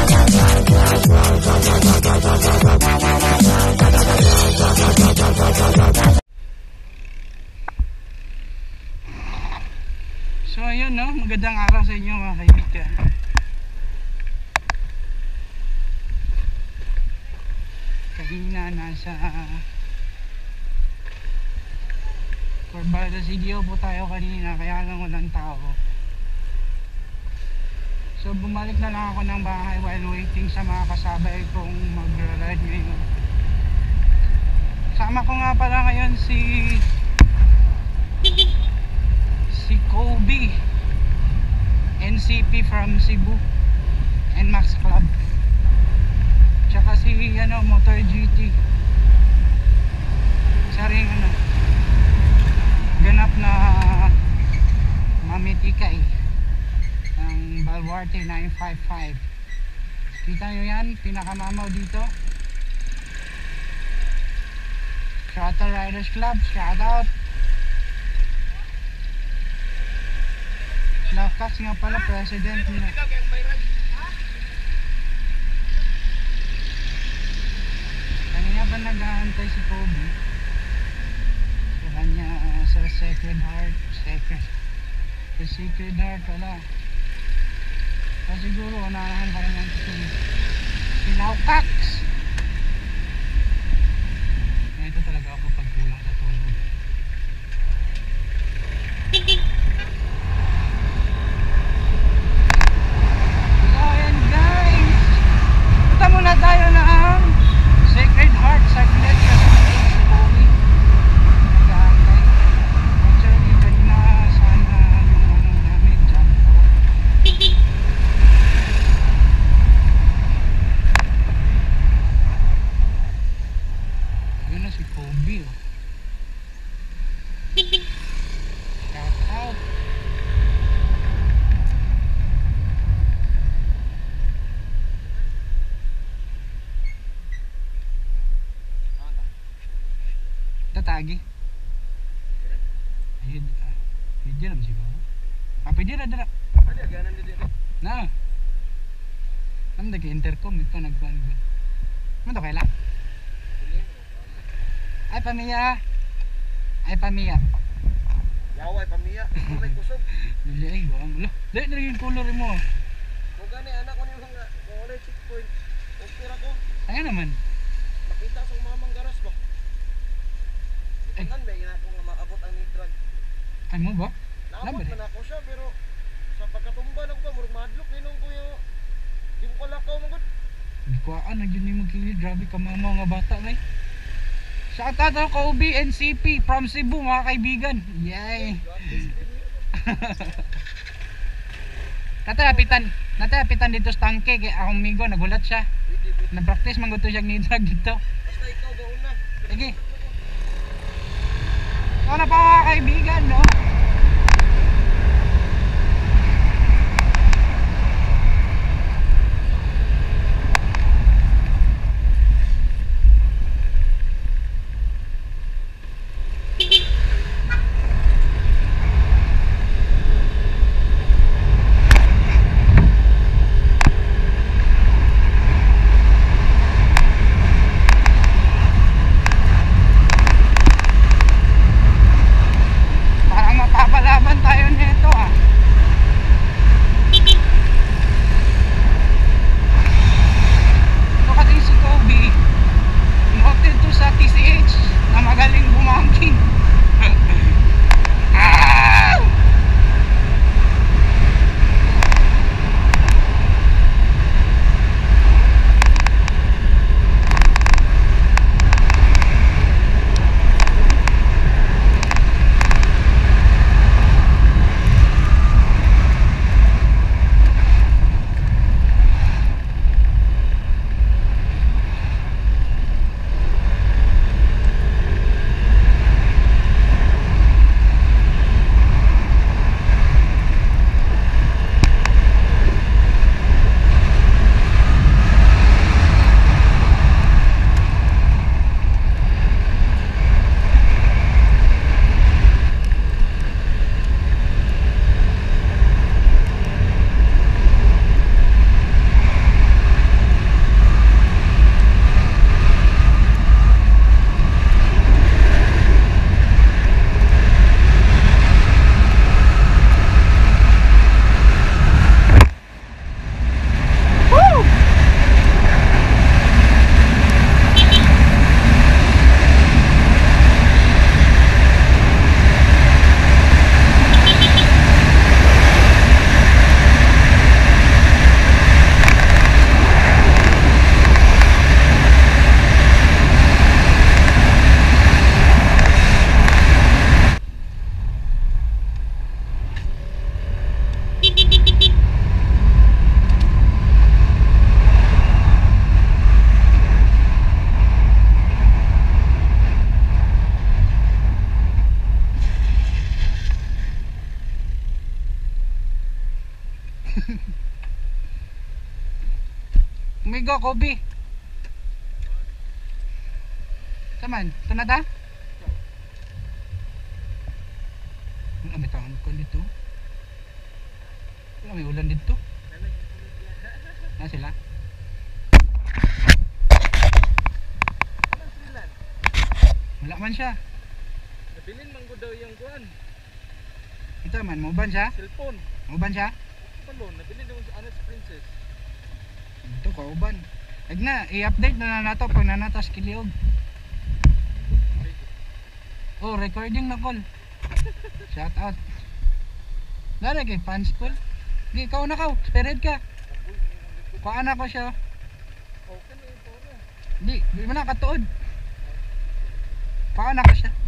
So ayun, no, magandang araw sa inyo mga kaibigan. Kanina nasa Corbada CDO po tayo kanina, kaya lang walang tao. So bumalik na lang ako ng bahay while waiting sa mga kasabay kong magra-ride ngayon. Sama ko nga pala ngayon si Kobe, NCP from Cebu, NMAX Club, tsaka si Motor GT, isa rin ganap na mamitikay ng Baluarte 955. Kita nyo yan, pinakamamaw dito. Shuttle Riders Club, shout out. Lakas nga pala, president nila. Kanina ba nag-aantay si Kobe sa kanya sa Sacred Heart? Sa Sacred Heart wala. So siguro unahan pa naman si Laukax. Ito talaga ako pagkulang sa tulog. Muna tayo ng Sacred Heart saglit kasi si Kobe nag-aantay. Actually kanina sana yung namin jump po. Yun na si Kobe, oh. Shout out. Tatagi. Ayun, pwede naman siguro. Pwede na dala. Ada ganan dito. Na. Ano nag-intercom ito nagkuhan ko. Ano to kaila? Ay pamiya. Yaway pamiya, may kusog. Dili ay wala mo. Dili na yung color mo. Kung gani anak ko nimo nga, wala checkpoint. Okay ra ko. Ay naman. Makita sa mamang garas ba? Kan ba ina ko nga maabot ang drug. Ay mo ba? Naabot man ako siya pero sa pagkatumba nako ba murag madlok ninong ko yo. Di ko kalakaw magud. Di ko na gyud nimo kilid, grabe ka mga bata nay. Shout out to Kobe NCP from Cebu mga kaibigan. Yay. Natapitan dito sa tangke kay akong migo nagulat siya. Na-practice man gud to siya ni drug dito. Basta ikaw ba una. Sige. Ano pa mga kaibigan, no? Umigo, Kobe. Saman, tunada? Wala may tangan ko dito. Wala may ulan dito. Na sila? Wala man siya. Nabilin man ko daw yung kuan. Ito man, mauban siya? Cellphone. Mauban siya? Palon, nabilin daw sa Anas Princess. Ito, kauban. Ag na, i-update na nato pag nanatas kiliog. Oh, recording na call. Shout out. Dara kay fans call. Di, ikaw na ka, spirit ka. Kuhaan ako siya. Okay na ito na. Di mo na katuod. Kuhaan ako siya.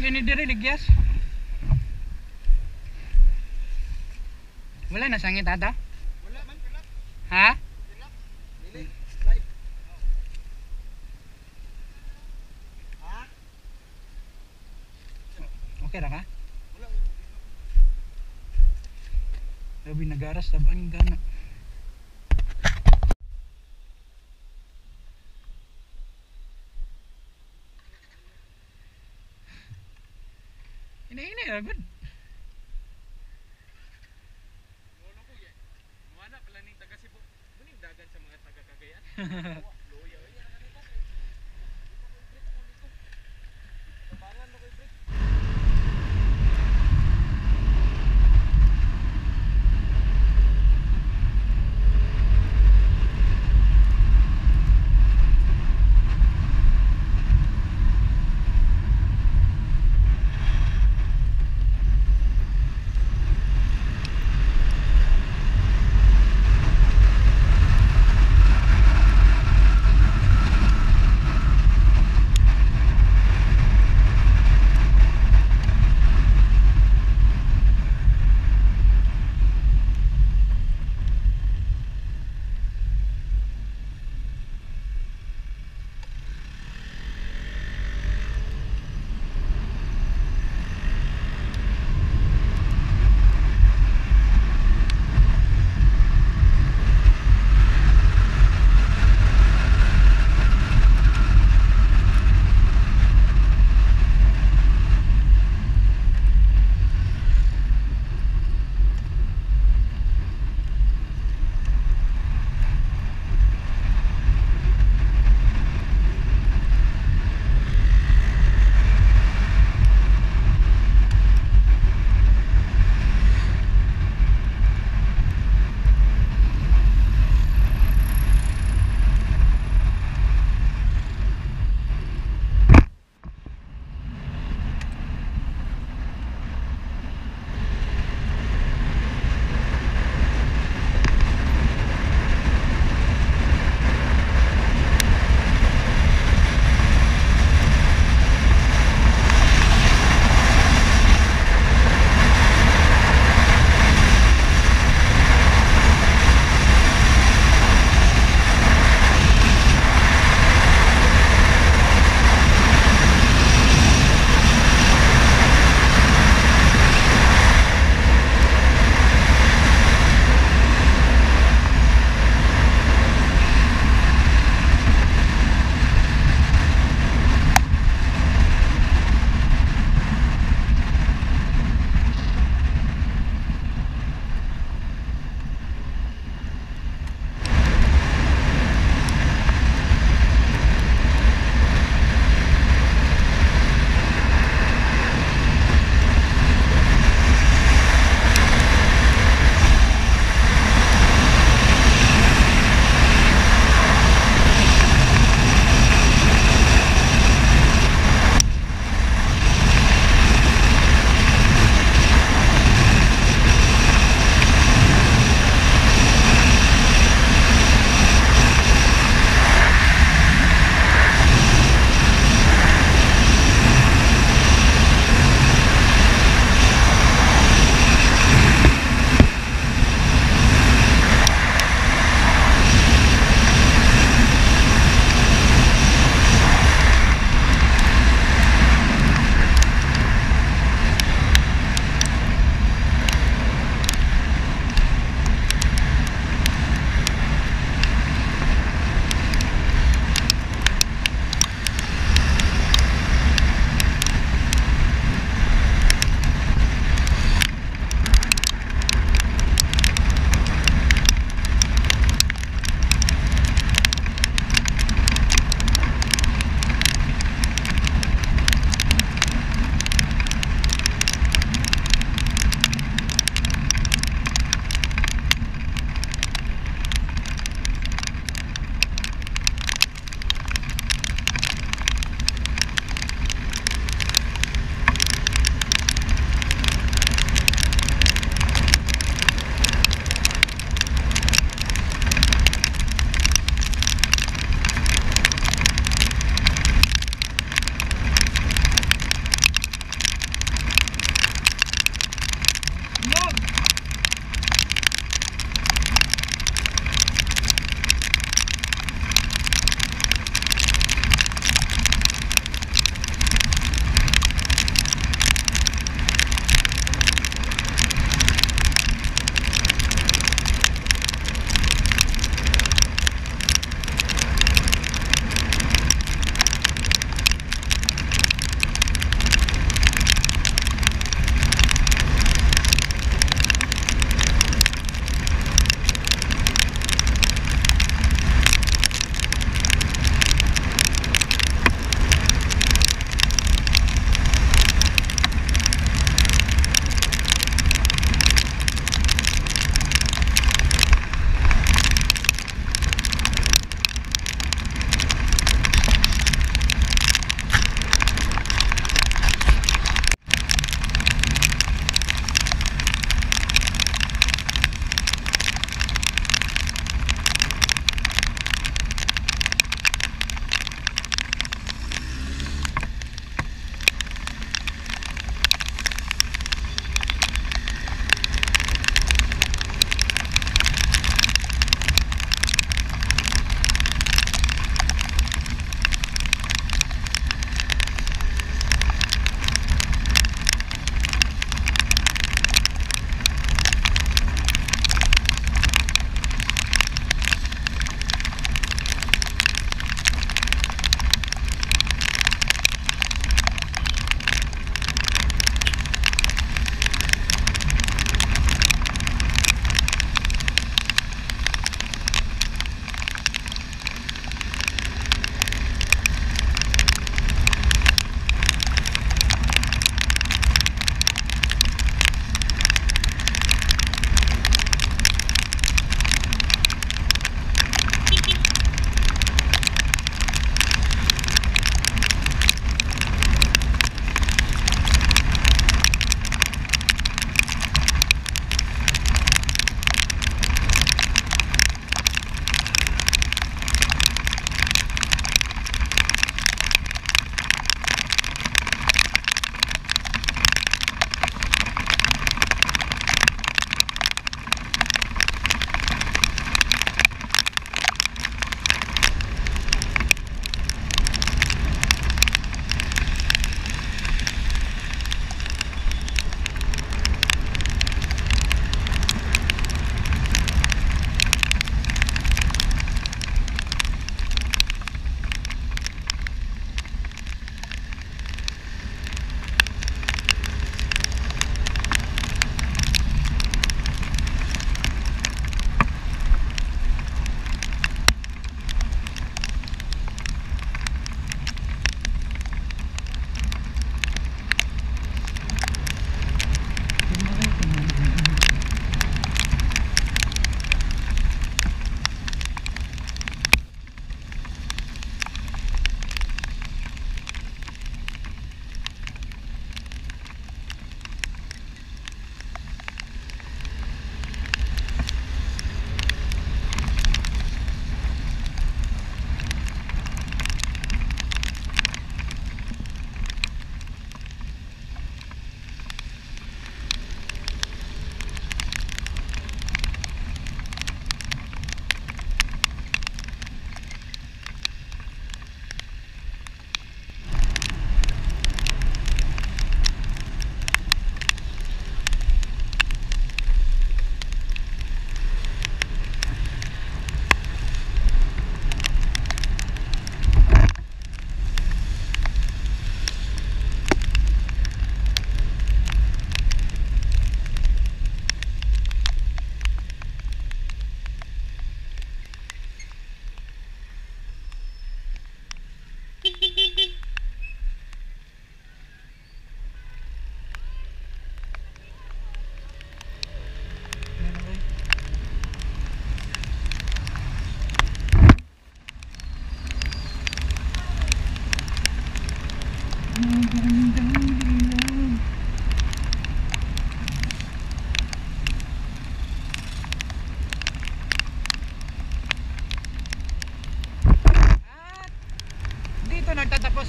ini diri ligyas. Wala na sangit ata? Wala man pila. Ha? Pila. Dili. Slide. Ha? Okay ra ka? Wala. Labi nagaras tabang gana. Ini ra good. Mana pala ning taga Cebu. Muning dagan sa mga taga Cagayan. Loya. Tabangan mo kay break.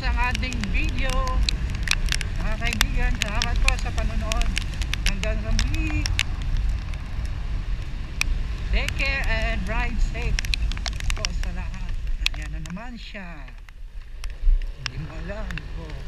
ang ating video. Mga kaibigan, salamat po sa panonood. Hanggang sa muli. Take care and ride safe po sa lahat. Ayan na naman siya. Hindi mo alam po.